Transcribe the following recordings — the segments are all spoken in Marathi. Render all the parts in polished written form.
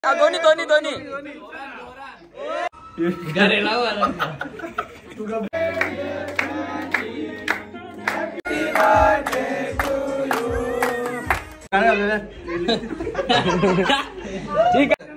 दोन्ही दोन्ही दोन्ही ठीक आहे.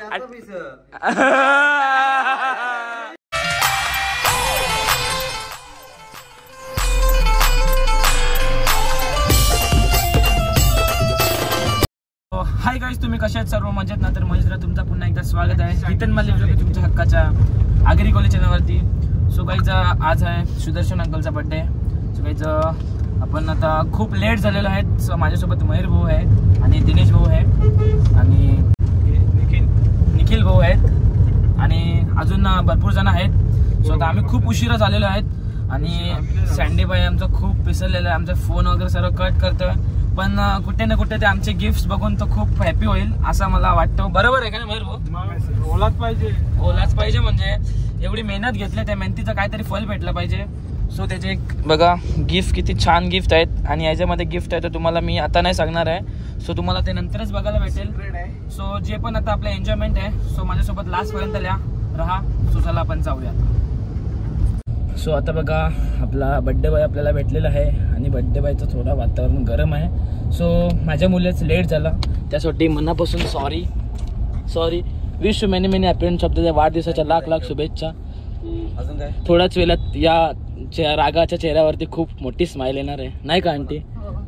हाय गाईज, तुम्ही कशा आहेत? सर्व मजेत ना? तर मजेत तुमचं पुन्हा एकदा स्वागत आहे हितन मल्ले तुमच्या हक्काच्या आगरी कॉलेज चॅनलवरती. सो गाईज, आज आहे सुदर्शन अंकलचा बर्थडे. सो गाईज, आपण आता खूप लेट झालेलो आहेत. सो माझ्यासोबत मयूर भाऊ आहे आणि दिनेश भाऊ आहे आणि निखिल भाऊ आहेत आणि अजून भरपूर जण आहेत. सो आता आम्ही खूप उशिरा झालेलो आहेत आणि सँडी बाई आमचा खूप पिसरलेला आहे. आमचा फोन वगैरे सर्व कट करतोय, पण कुठे ना कुठे ते आमचे गिफ्ट्स बघून तो खूप हॅपी होईल असं मला वाटतं. बरोबर आहे का नाही मयूर भाऊ? ओलाच पाहिजे म्हणजे एवढी मेहनत घेतली, त्या मेहनतीचं काहीतरी फल भेटलं पाहिजे. सो त्याचे एक बघा गिफ्ट, किती छान गिफ्ट आहेत आणि याच्यामध्ये गिफ्ट आहे तर तुम्हाला मी आता नाही सांगणार आहे. सो तुम्हाला ते नंतरच बघायला भेटेल. सो जे पण आता आपलं एन्जॉयमेंट आहे, सो माझ्यासोबत लास्टपर्यंत राहा. सो चला आपण जाऊया. सो आता बघा, आपला बड्डे बॉय आपल्याला भेटलेला आहे आणि बड्डे बॉयचं थोडं वातावरण गरम आहे. सो माझ्या मुलीच लेट झाला, त्यासाठी मनापासून sorry. Wish you many many happy शब्दाच्या वाढदिवसाच्या लाख लाख शुभेच्छा. अजून काय थोड्याच वेळात या रागाच्या चेहऱ्यावरती खूप मोठी स्माइल येणार आहे, नाही का आंटी?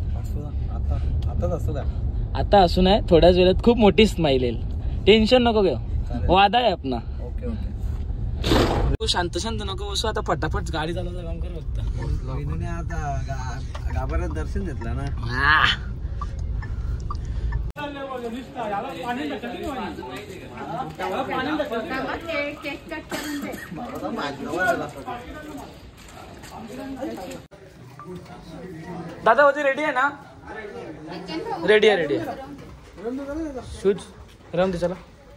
आता असू नाही, थोड्याच वेळात खूप मोठी स्माइल येईल. टेन्शन नको घेऊ, वादा आहे आपला. तू शांत नको बसू. आता फटाफट गाडी चालवता काम कर. फक्त आता गाभाऱ्यात दर्शन घेतलं ना. दादा होती रेडी आहे ना? रेडी आहे. शूज रम दे. चला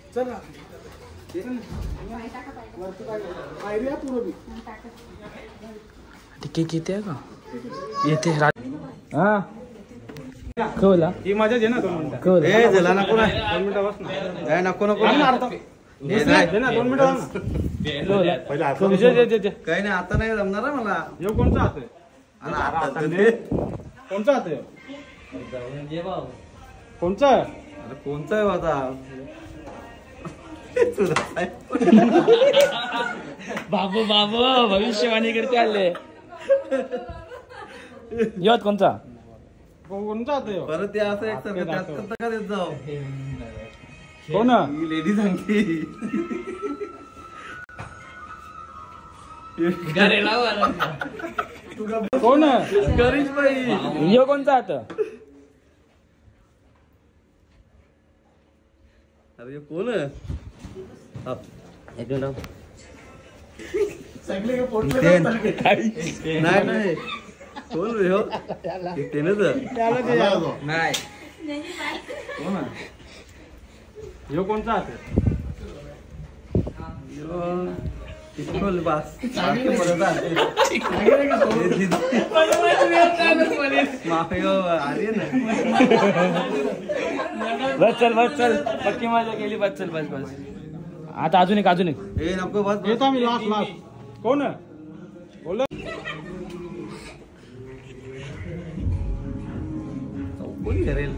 केक येते का? येते. हा कवला ही माझ्या जे ना 2 मिनिटं कवला नको ना 2 मिनिटं बस ना. नको दे ना 2 मिनिटं काही नाही. आता नाही जमणार मला. यो कोणचा हात आहे? कोणचा हात आहे? कोणचा आहे आता? बाबू भविष्यवाणी करते आले. यत कोणचा परत असं एक का देत जाऊ. हो ना, लेडी सांगते. कोण गरीश बाई? यो कोणचा आता? अरे कोण नाही कोण रे? हो नाही. यो कोणचा हात? बस चल पक्की मजा केली. बस चल बस. आता अजून एक नको. बस येतो आम्ही लास्ट. कोण बोल? कोणी करेल?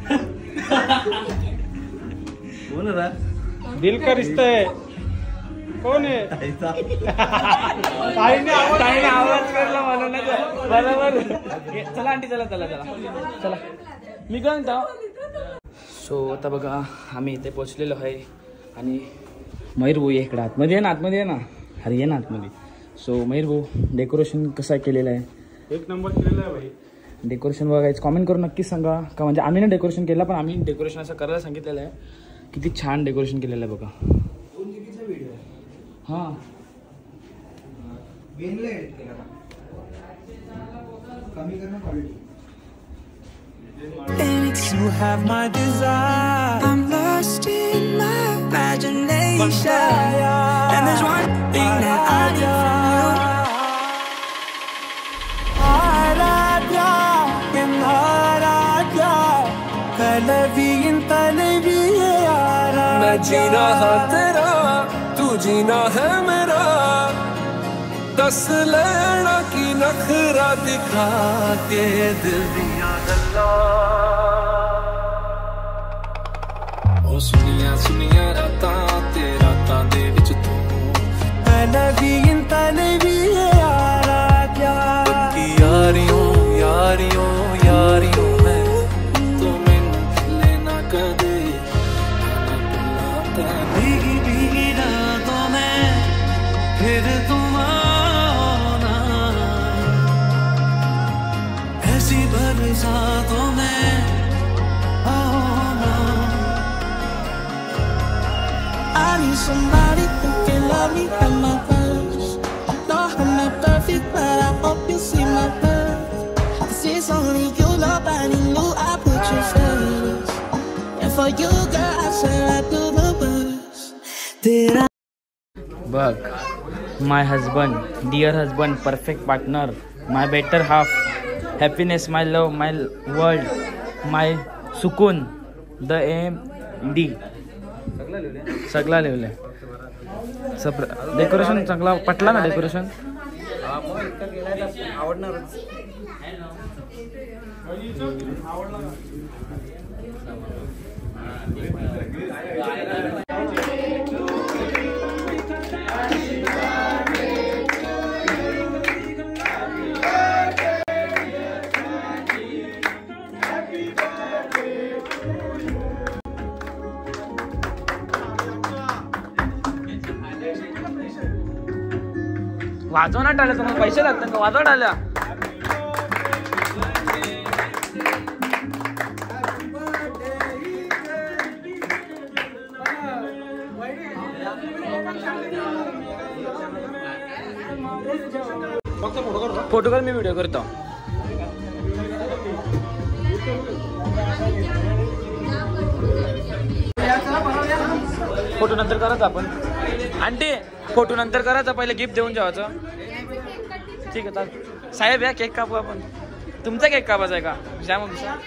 कोण रा? दिल का रिश्ता है. कोण आहे? ताईने आवाज करला म्हणून. बरोबर. चला आंटी, चला मी काय म्हणतो. सो आता बघा, आम्ही इथे पोहोचलेलो आहे आणि मयूर भाऊ इकडे आतमध्ये आहे ना. अरे ये ना आतमध्ये. सो मयूर भाऊ, डेकोरेशन कसं केलेलं आहे? एक नंबर केलेलं आहे भाई. डेकोरेशन बघायचं, कॉमेंट करून नक्कीच सांगा. का म्हणजे आम्ही ना डेकोरेशन केलं, पण आम्ही डेकोरेशन असं करायला सांगितलेलं आहे. किती छान डेकोरेशन केलेलं आहे बघा. हां You have my desire. I'm lost in my imagination, and there's one thing that I need from you. जीना है तेरा तू जीना है मेरा दस लेना की नखरा दिखा के दिल दिया गल्ला ओ सुनिया सुनिया रातां ते रातां दे विच तू मैं भी इंता नहीं भी यारा क्या की यारियों यारियों यारियों मैं तो मैनू लेना कदे भीगी भीगी रातों में फिर तुम आना ऐसी बरसातों में आना I need somebody who can love me at my worst. No, I'm not perfect, but I hope you see my worth. 'Cause it's only you, nobody knew I put you first. And for you, girl, I swear I do the worst. Did I? बघ, my husband, dear husband, perfect partner, my better half, happiness, my love, my world, my सुकून, the MD. सगळा लिहिलंय. डेकोरेशन चांगला पटला ना डेकोरेशन. वाजवा ना टाळ्या, तुम्हाला पैसे लागतात का? वाजवा टाळ्या. फोटो कर, मी व्हिडिओ करतो. फोटो नंतर करायचं आपण. आंटी फोटो नंतर करायचा, पहिले गिफ्ट देऊन जेवायचं. ठीक आहे चालेल. साहेब या केक कापू आपण. तुमचा केक कापायचा आहे का? Shyam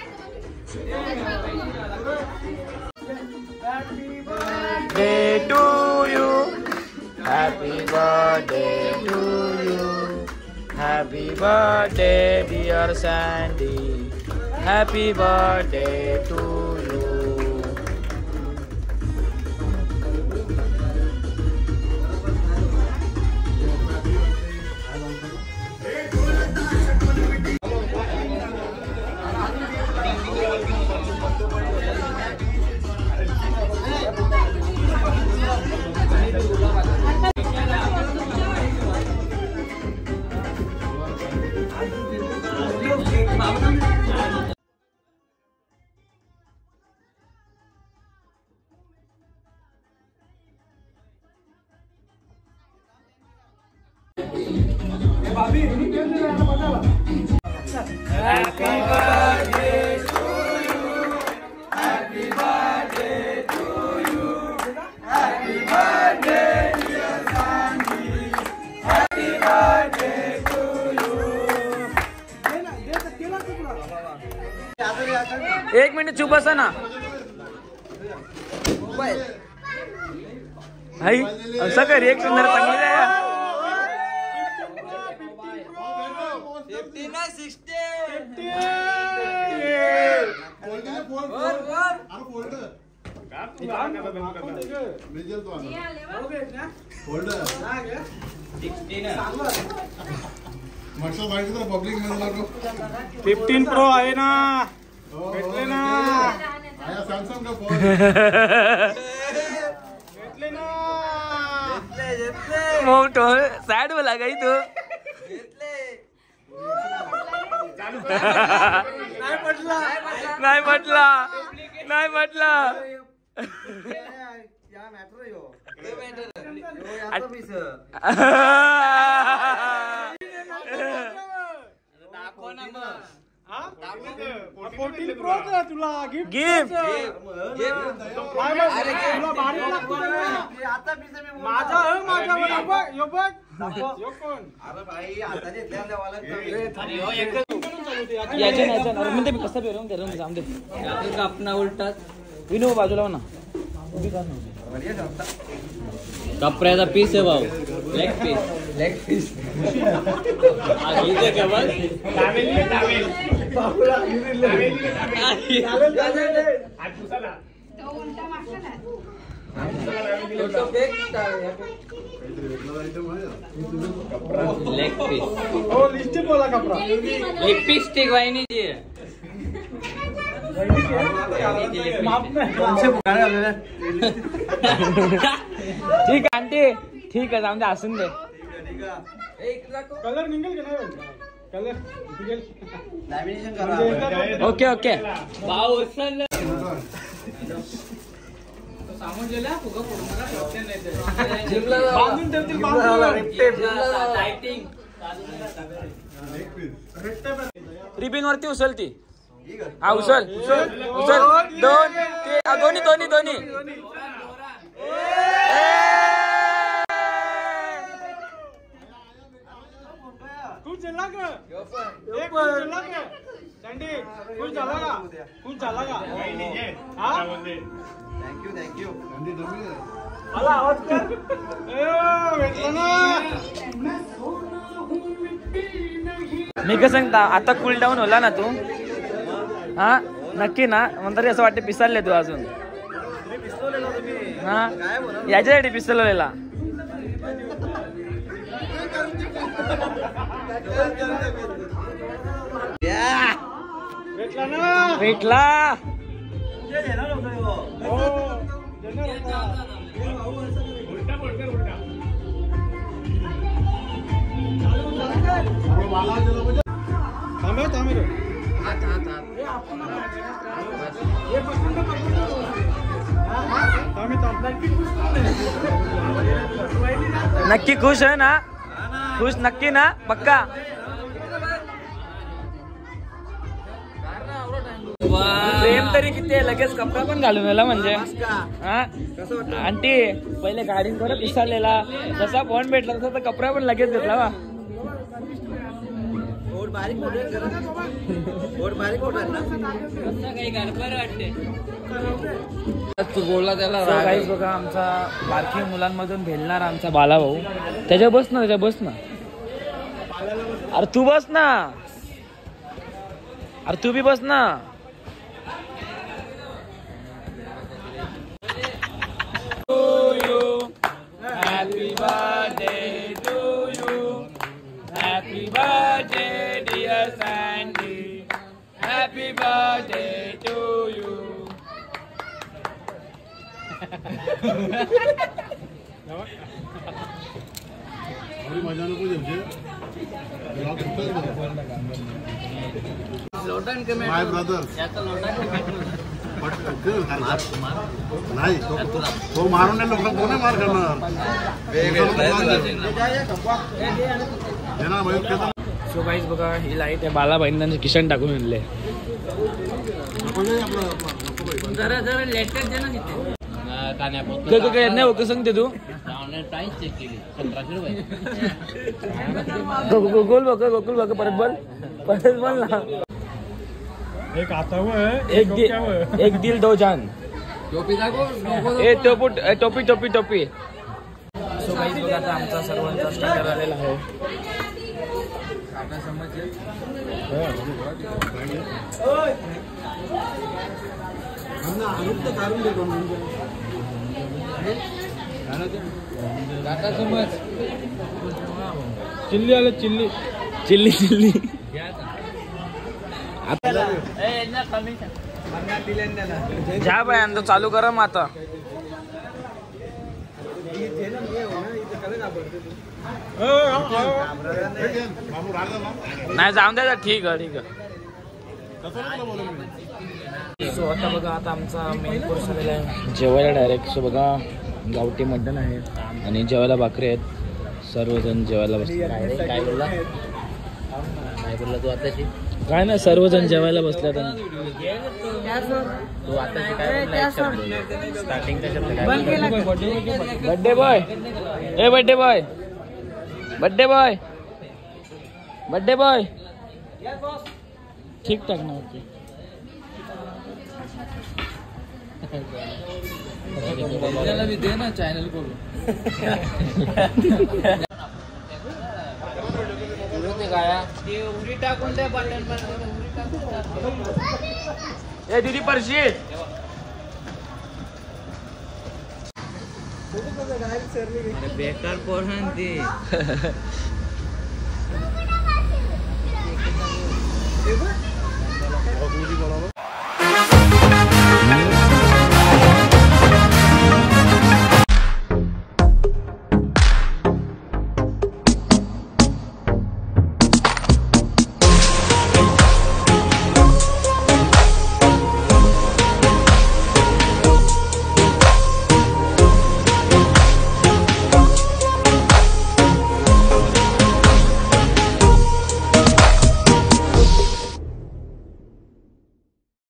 Day to you, happy birthday to you, happy birthday dear Sandy, happy birthday to you. एक मिनिट चुप बसा ना भाई. असं कर, एक सुंदर चांगली आहे. 15 प्रो आहे ना, भेटले ना. सॅमसंग का फोन भेटले ना. मोठो सॅड बोला काही तू. नाही म्हटला. तुला गिफ्ट कसं अपना उलटा विनो बाजूला ना. कपड्याचा पीस आहे भाऊ. लेग पीस लिपस्टिक वाहिनीची ठीक आहे आंटी, ठीक आहे जाऊन दे, असून दे. कलर निघेल का नाही कलर निघेल. Okay okay. भाऊ बांधून ठेवतील रिबिन वरती उचलती. हा उचल उचल उचल. दोन दोन्ही दोन्ही दोन्ही. खुश झाला का? एक खुश झाला का? सँडी खुश झाला का? खुश झाला का? हा? थँक्यू मला आवाज कर. भेटला ना. मी कसं सांगता आता कूल डाऊन होला ना तू. हा नक्की ना. मग तरी असं वाटते पिसालले तू अजून. हा याच्यासाठी पिसवलेला. भेटला ना. भेटला. नक्की खुश आहे ना? खुश नक्की ना? पक्का. प्रेम तरी किती आहे. लगेच कपडा पण घालून आला म्हणजे. हा आंटी पहिले गाडी परत विसरलेला, जसा फोन भेटला तसा तर कपडा पण लगेच घेतला. वा तू बोलला त्याला काहीच बघा. आमचा बारकी मुलांमधून भेलणार आमचा बाला भाऊ. त्याच्या बस ना, त्याच्या बस ना. अरे तू बस ना. अरे तू बी बस ना. Happy birthday to you. Happy birthday dear Sandy. Happy birthday to you. My brother नाही तो मारून नाही. लोक कोणी मार करणार. सो गाईज बघा ही लाईट आहे. बाला बहिणांचे किशन टाकून आणले. जरा लेटेस्ट दे ना तिथे. काय नाही ओके सांगते तू. ऑनलाईन प्राइस चेक केली 1700 रुपये. गोकुल बघ परत बोल ना. एक आता हुआ है, एक दिल दो जान. टोपी दाखव. ए टोपी टोपी टोपी. सो गाईज बघा आता आमचा सर्वांचा स्टार्टर आलेला आहे. टाटा समज. चिल्ली आलं चिल्ली. Chilli chilli. जा बाय तो चालू करा मग आता. नाही जाऊन द्या. ठीक आहे ठीक आहे. सो आता बघा आता आमचा मेन कोर्स आलेला आहे जेवायला डायरेक्ट. सो बघा गावठी मटण आहे आणि जेवायला भाकरी आहेत. सर्वजण जेवायला बसले. काय बोलला तू आताशी? काय नाही सर्वजण जेवायला बसले. तू आताशी काय बोलला? स्टार्टिंगचा शब्द काय? Birthday boy. ए birthday boy. Birthday boy. Birthday boy. ठीक ठाक ना. त्याला भी दे ना चॅनल करून उडी टाकून द्या बटन ए दीदी परशी बेकार पोरण ती